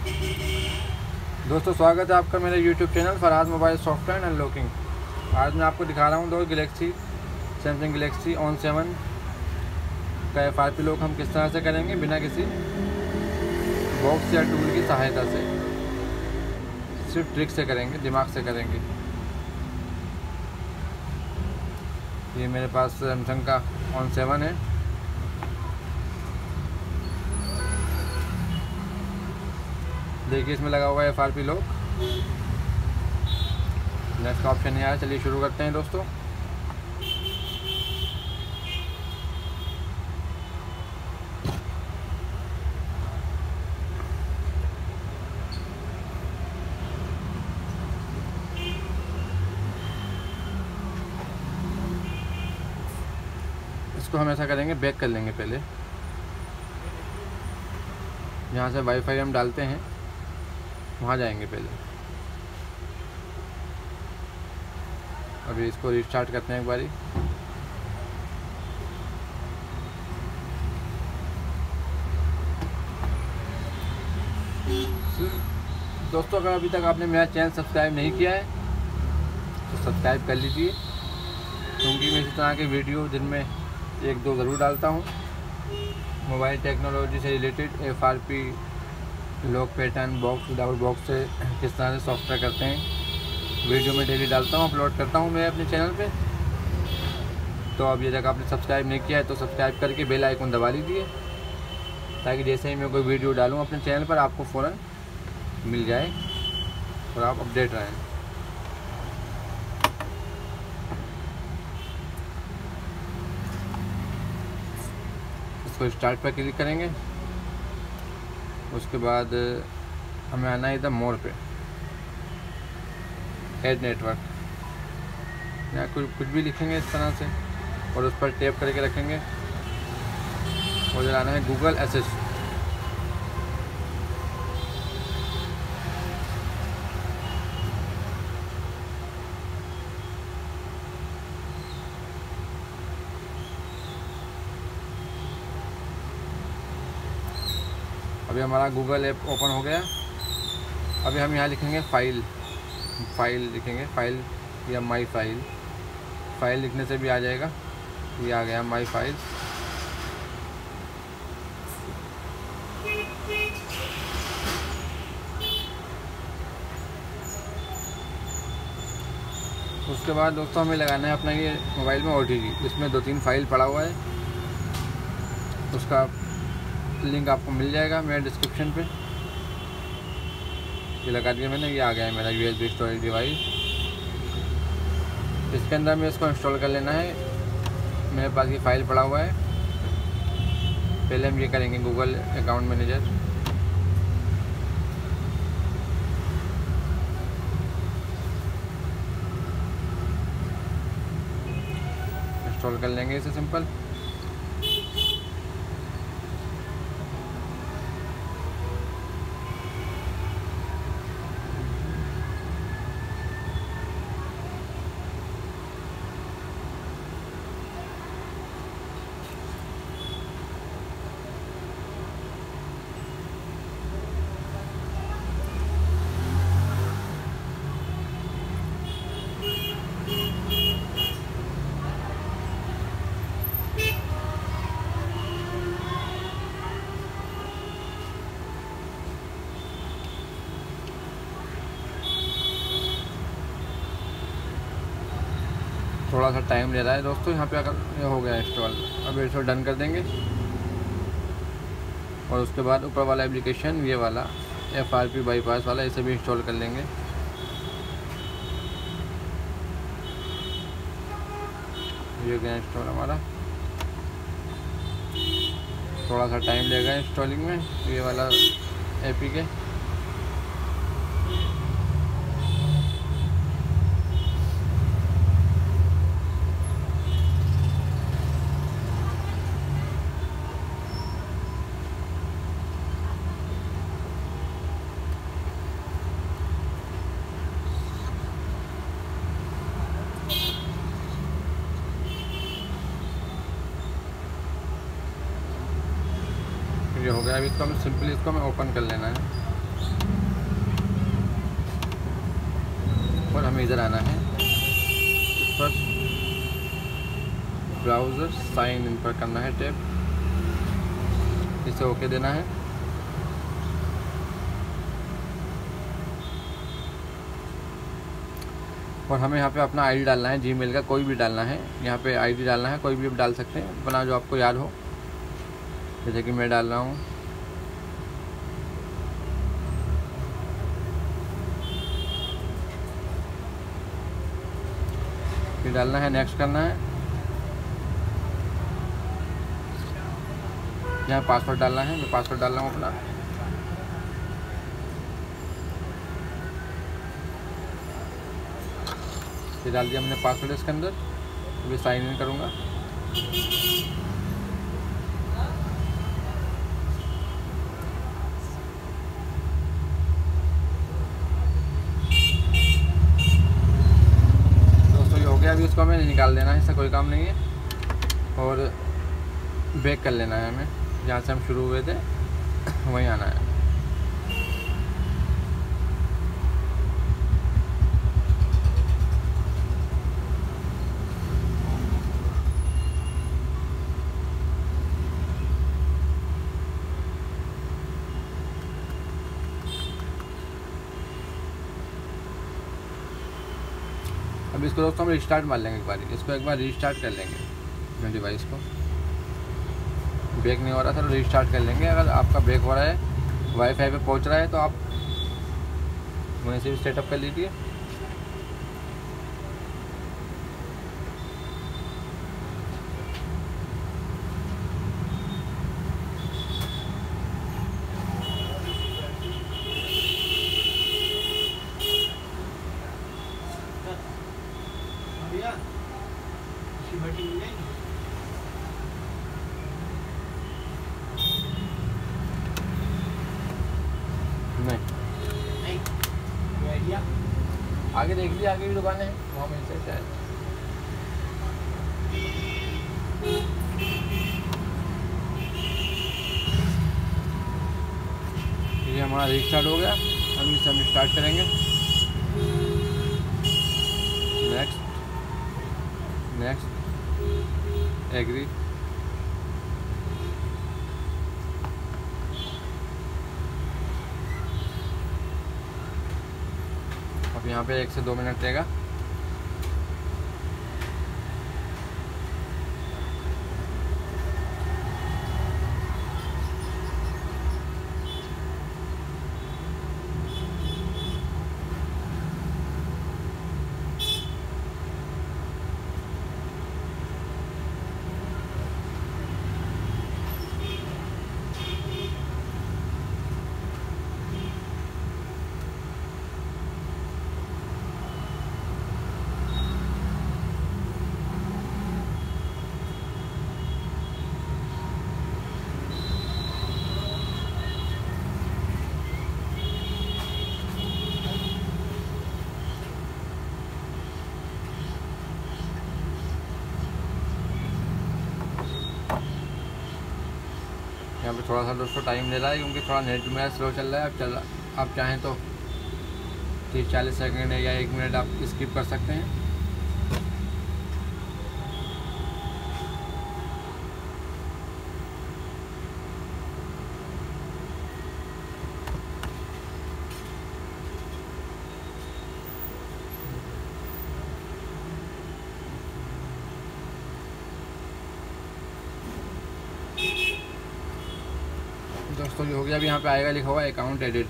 दोस्तों स्वागत है आपका मेरे YouTube channel Farhad mobile software and unlocking. आज मैं आपको दिखा रहा हूँ दो सैमसंग गैलेक्सी ऑन 7 का FRP लॉक हम किस तरह से करेंगे बिना किसी बॉक्स या टूल की सहायता से, सिर्फ ट्रिक से करेंगे, दिमाग से करेंगे। ये मेरे पास सैमसंग का ऑन 7 है। देखिए इसमें लगा हुआ है FRP लॉक। नेक्स्ट का ऑप्शन नहीं आया। चलिए शुरू करते हैं दोस्तों। इसको हम ऐसा करेंगे, बैक कर लेंगे पहले। यहाँ से वाईफाई हम डालते हैं, वहाँ जाएंगे पहले। अभी इसको रिस्टार्ट करते हैं एक बारी। दोस्तों अगर अभी तक आपने मेरा चैनल सब्सक्राइब नहीं किया है तो सब्सक्राइब कर लीजिए, क्योंकि मैं इसी तरह के वीडियो दिन में 1-2 ज़रूर डालता हूँ। मोबाइल टेक्नोलॉजी से related FRP lock pattern, box without box से किस तरह से सॉफ्टवेयर करते हैं, वीडियो में डेली डालता हूँ, अपलोड करता हूँ मैं अपने चैनल पे। तो अब ये तक आपने सब्सक्राइब नहीं किया है तो सब्सक्राइब करके बेल आइकन दबा लीजिए, ताकि जैसे ही मैं कोई वीडियो डालूँ अपने चैनल पर आपको फ़ौरन मिल जाए और आप अपडेट रहें। इसको स्टार्ट पर क्लिक करेंगे। उसके बाद हमें आना है इधर मोर पे, ऐड नेटवर्क, या कुछ भी लिखेंगे इस तरह से और उस पर टैप करके रखेंगे और इधर आना है गूगल असिस्ट। अभी हमारा गूगल ऐप ओपन हो गया। अभी हम यहाँ लिखेंगे फाइल लिखेंगे, फाइल या माई फाइल लिखने से भी आ जाएगा। ये आ गया माई फाइल। उसके बाद दोस्तों हमें लगाना है अपना ये मोबाइल में OTG। इसमें 2-3 फाइल पड़ा हुआ है, उसका लिंक आपको मिल जाएगा मेरे डिस्क्रिप्शन पे। ये लगा दिया मैंने। ये आ गया है मेरा USB स्टोरेज डिवाइस। इसके अंदर में इसको इंस्टॉल कर लेना है। मेरे पास ये फाइल पड़ा हुआ है। पहले हम ये करेंगे गूगल अकाउंट मैनेजर। इंस्टॉल कर लेंगे इसे सिंपल। थोड़ा सा टाइम ले रहा है दोस्तों। यहाँ पे अगर ये हो गया इंस्टॉल, अब इसको डन कर देंगे। और उसके बाद ऊपर वाला एप्लीकेशन, ये वाला FRP बाईपास वाला, इसे भी इंस्टॉल कर लेंगे। ये गया इंस्टॉल हमारा। थोड़ा सा टाइम लेगा इंस्टॉलिंग में ये वाला APK। ये हो गया। अभी इसको हमें सिंपली इसको हमें ओपन कर लेना है। और हमें इधर आना है, इस पर ब्राउज़र साइन इन पर करना है टैप, इसे ओके देना है। और हमें यहाँ पे अपना आईडी डालना है, जीमेल का कोई भी डालना है। यहाँ पे आईडी डालना है, कोई भी आप डाल सकते हैं अपना जो आपको याद हो। जैसे कि मैं डाल रहा हूँ, फिर डालना है, नेक्स्ट करना है। यहाँ पासवर्ड डालना है, मैं पासवर्ड डाल रहा हूँ अपना। ये डाल दिया मैंने पासवर्ड इसके अंदर। अभी साइन इन करूँगा। दोस्तों ये हो गया। अभी इसको हमें निकाल देना है, इससे कोई काम नहीं है। और बैक कर लेना है हमें, जहाँ से हम शुरू हुए थे वहीं आना है। अब इसको दोस्तों हम रिस्टार्ट मार लेंगे एक बार, इसको एक बार रिस्टार्ट कर लेंगे अपने डिवाइस को। बैक नहीं हो रहा था तो रिस्टार्ट कर लेंगे। अगर आपका बैक हो रहा है, वाईफाई पे पहुंच रहा है, तो आप वहीं से भी सेटअप कर लीजिए। नहीं, आगे देख लीजिए, आगे भी दुकान है वहाँ में से शायद। ये हमारा रिस्टार्ट हो गया। हम इसे हम स्टार्ट करेंगे। Next, next, agree. अब यहाँ पे 1 से 2 मिनट लेगा। यहाँ पे थोड़ा सा दोस्तों टाइम ले रहा है, क्योंकि थोड़ा नेट मेरा स्लो चल रहा है। आप चाहें तो 30-40 सेकंड या 1 मिनट आप स्किप कर सकते हैं। दोस्तों ये हो गया। अभी यहाँ पे आएगा, लिखा हुआ अकाउंट एडिट,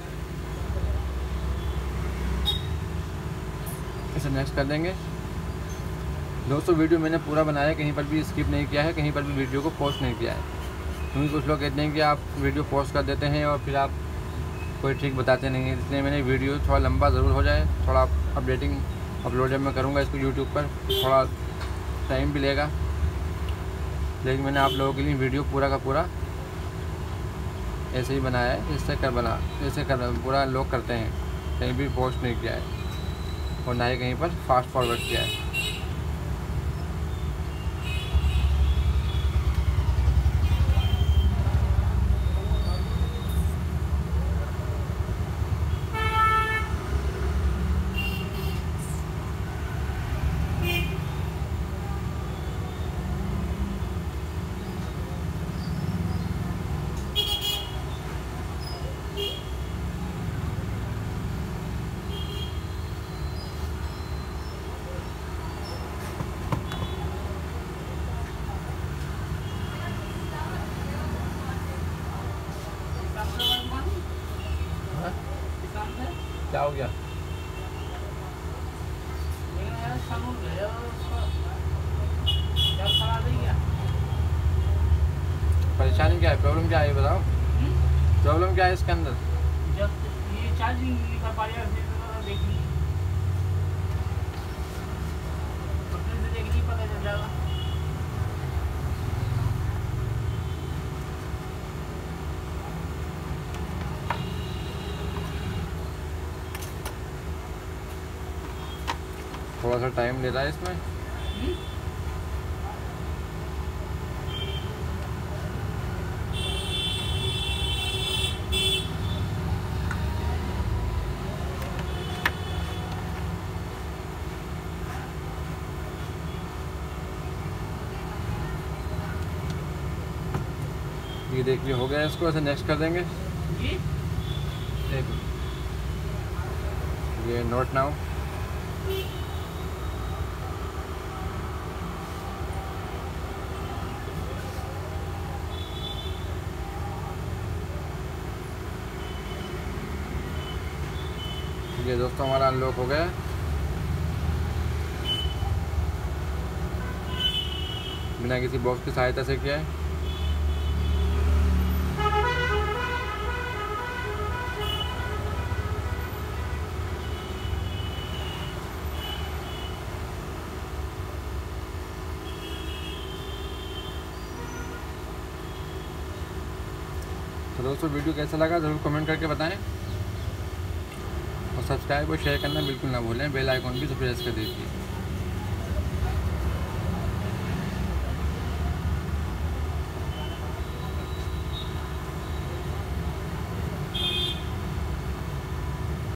इसे नेक्स्ट कर देंगे। दोस्तों वीडियो मैंने पूरा बनाया है, कहीं पर भी स्किप नहीं किया है, कहीं पर भी वीडियो को पोस्ट नहीं किया है। क्योंकि कुछ लोग कहते हैं कि आप वीडियो पोस्ट कर देते हैं और फिर आप कोई ट्रिक बताते नहीं हैं, इसलिए मैंने वीडियो थोड़ा लंबा ज़रूर हो जाए, थोड़ा अपलोड जब मैं करूँगा इसको यूट्यूब पर, थोड़ा टाइम भी लेगा, लेकिन मैंने आप लोगों के लिए वीडियो पूरा का पूरा ऐसे ही बनाया है। ऐसे पूरा लोग करते हैं, कहीं भी पोस्ट नहीं किया है और ना ही कहीं पर फास्ट फॉरवर्ड किया है। क्या हो गया? परेशानी क्या है? प्रॉब्लम क्या है ये बताओ। प्रॉब्लम क्या है इसके अंदर? जब ये चार्जिंग नहीं कर पा रहा है, देख ली अपने से देख ली, पता चल जाएगा। थोड़ा सा टाइम ले रहा है इसमें। ये देखिए हो गया, इसको ऐसे नेक्स्ट कर देंगे। देखो ये नोट नाउ। ये दोस्तों हमारा अनलॉक हो गया। बिना किसी बॉक्स की सहायता से किया है। तो दोस्तों वीडियो कैसा लगा ज़रूर कमेंट करके बताएं, और सब्सक्राइब और शेयर करना बिल्कुल ना भूलें। बेल आइकॉन भी प्रेस कर दीजिए।